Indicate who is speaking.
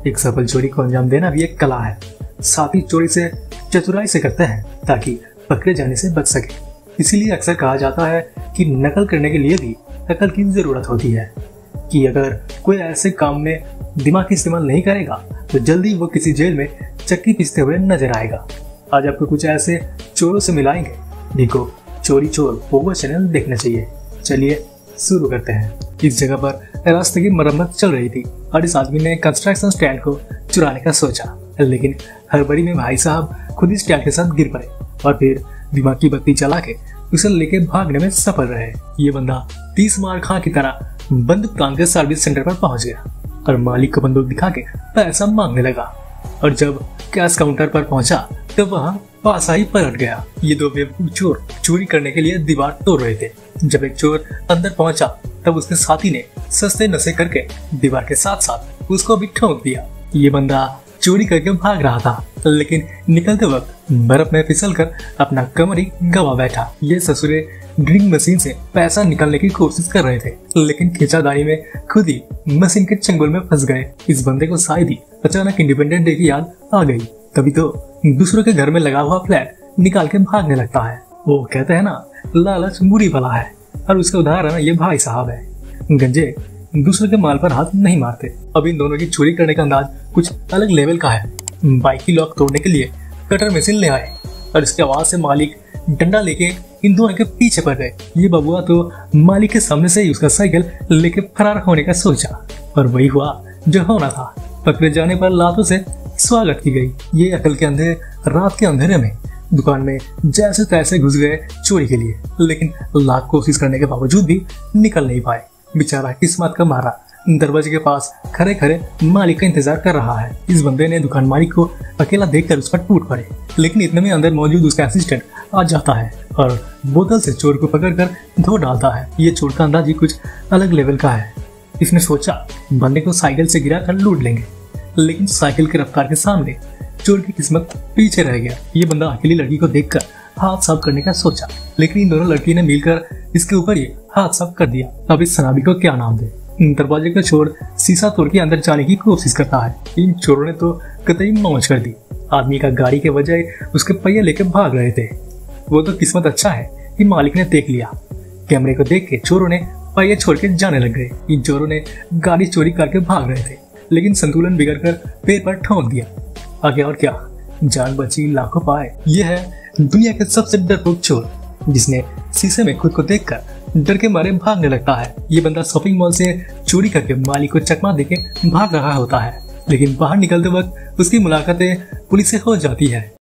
Speaker 1: एक सफल चोरी को अंजाम देना भी एक कला है। साथ ही चोरी से चतुराई से करते हैं ताकि पकड़े जाने से बच सके। इसीलिए अक्सर कहा जाता है कि नकल करने के लिए भी अकल की जरूरत होती है, कि अगर कोई ऐसे काम में दिमाग की इस्तेमाल नहीं करेगा तो जल्दी वो किसी जेल में चक्की पीसते हुए नजर आएगा। आज आपको कुछ ऐसे चोरों से मिलाएंगे जिनको चोरी चोर पोगो चैनल देखना चाहिए। चलिए शुरू करते हैं। इस जगह पर रास्ते की मरम्मत चल रही थी और इस आदमी ने कंस्ट्रक्शन स्टैंड को चुराने का सोचा, लेकिन हड़बड़ी में भाई साहब खुद ही स्टैंड के साथ गिर पड़े और फिर दिमाग की बत्ती चला के उसे लेके भागने में सफल रहे। ये बंदा 30 मार खां की तरह बंदूक तान के सर्विस सेंटर पर पहुंच गया और मालिक को बंदूक दिखा के पैसा मांगने लगा। और जब कैश काउंटर पर पहुंचा तो वहाँ पासा ही पलट गया। ये दो बेवकूफ चोर चोरी करने के लिए दीवार तोड़ रहे थे। जब एक चोर अंदर पहुंचा तब उसके साथी ने सस्ते नशे करके दीवार के साथ साथ उसको भी ठोक दिया। ये बंदा चोरी करके भाग रहा था, लेकिन निकलते वक्त बर्फ में फिसलकर अपना कमर ही गवा बैठा। ये ससुरे ड्रिंक मशीन से पैसा निकालने की कोशिश कर रहे थे, लेकिन खींचादानी में खुद ही मशीन के चंगुल में फंस गए। इस बंदे को शायद ही अचानक इंडिपेंडेंस डे की याद आ गई, तभी तो दूसरों के घर में लगा हुआ फ्लैट निकाल के भागने लगता है। वो कहते हैं ना, लालच बुरी बला है, और उसका उदाहरण ये भाई साहब है। गंजे दूसरे के माल पर हाथ नहीं मारते। अब इन दोनों की चोरी करने का अंदाज कुछ अलग लेवल का है। बाइक की लॉक तोड़ने के लिए कटर मशीन ले आए और इसकी आवाज से मालिक डंडा लेके इन दोनों के पीछे पड़ गए। ये बबुआ तो मालिक के सामने से ही उसका साइकिल लेके फरार होने का सोचा, और वही हुआ जो होना था। पकड़े जाने पर लातों से स्वागत की गई। ये अकल के अंधे रात के अंधेरे में दुकान में जैसे तैसे घुस गए चोरी के लिए, लेकिन लाख कोशिश करने के बावजूद भी निकल नहीं पाए। बेचारा किस्मत का मारा दरवाजे के पास खड़े खड़े मालिक का इंतजार कर रहा है। इस बंदे ने दुकान मालिक को अकेला देखकर उस पर टूट पड़े, लेकिन इतने में अंदर मौजूद उसका असिस्टेंट आ जाता है और बोतल से चोर को पकड़कर धो डालता है। ये चोर का अंदाज ही कुछ अलग लेवल का है। इसने सोचा बंदे को साइकिल से गिरा कर लूट लेंगे, लेकिन साइकिल की रफ्तार के सामने चोर की किस्मत पीछे रह गया। ये बंदा अकेली लड़की को देखकर हाथ साफ करने का सोचा, लेकिन इन दोनों लड़की ने मिलकर इसके ऊपर ही हाथ साफ कर दिया। अब इस शराबी को क्या नाम दे? दरवाजे का चोर शीशा तोड़ के अंदर जाने की कोशिश करता है। इन चोरों ने तो कतई मौज कर दी। आदमी का गाड़ी के बजाय उसके पहिए लेके भाग रहे थे। वो तो किस्मत अच्छा है कि मालिक ने देख लिया। कैमरे को देख के चोरों ने पहिए छोड़ के जाने लग गए। इन चोरों ने गाड़ी चोरी करके भाग रहे थे, लेकिन संतुलन बिगड़कर पैर पर ठोक दिया। आगे और क्या, जान बची लाखों पाए। यह है दुनिया के सबसे डरपोक चोर, जिसने शीशे में खुद को देखकर डर के मारे भागने लगता है। ये बंदा शॉपिंग मॉल से चोरी करके मालिक को चकमा देके भाग रहा होता है, लेकिन बाहर निकलते वक्त उसकी मुलाकातें पुलिस से हो जाती है।